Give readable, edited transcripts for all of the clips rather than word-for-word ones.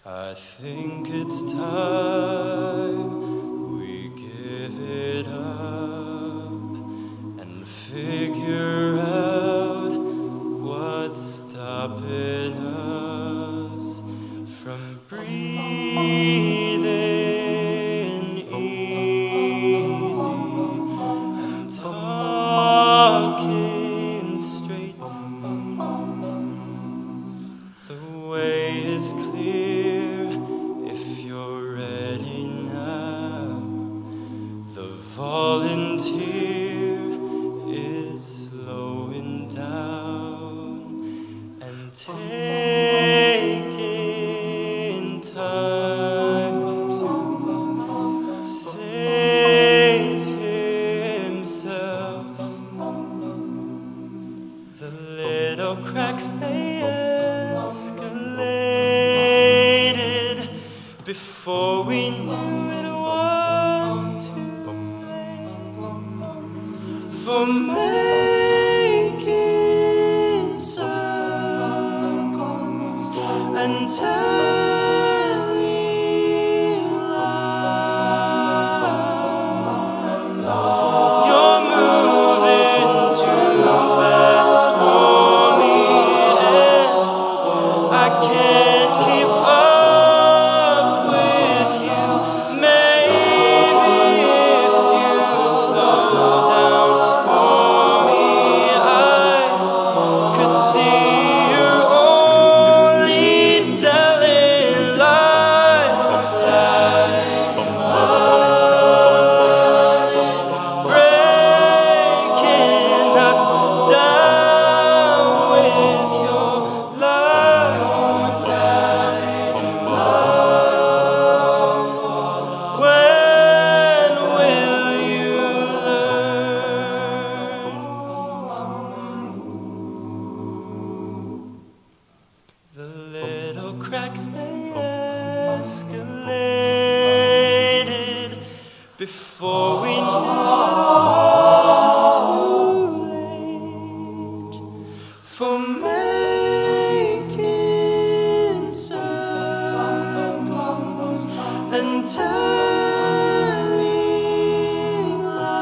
I think it's time we give it up and figure out what's stopping us from breathing easy and talking straight. The way is clear if you're ready now. The volunteer is slowing down and taking time to save himself. The little cracks, they escalated before we knew it was too late for making circles and telling lies. You're moving too fast for me, and I can't keep up with you. Maybe if you'd slow down for me, I could see you're only telling lies. Breaking us down with your lies. When will you learn? The little cracks, they escalated before we knew it was too late for making circles and telling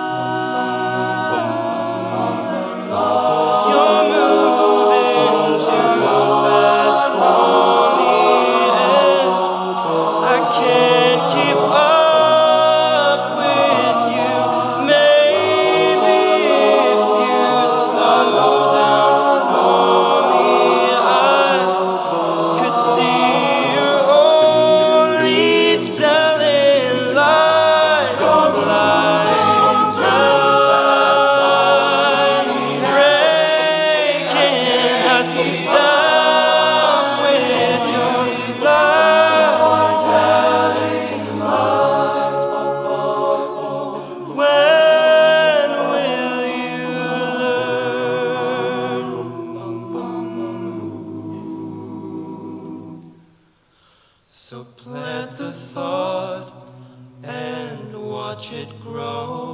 lies. You're moving too fast for me, and I can't keep up with you. Maybe if you'd slow down for me, I could see you're only telling lies. Lies, breaking us down with your lies. When will you learn? So plant the thought and watch it grow.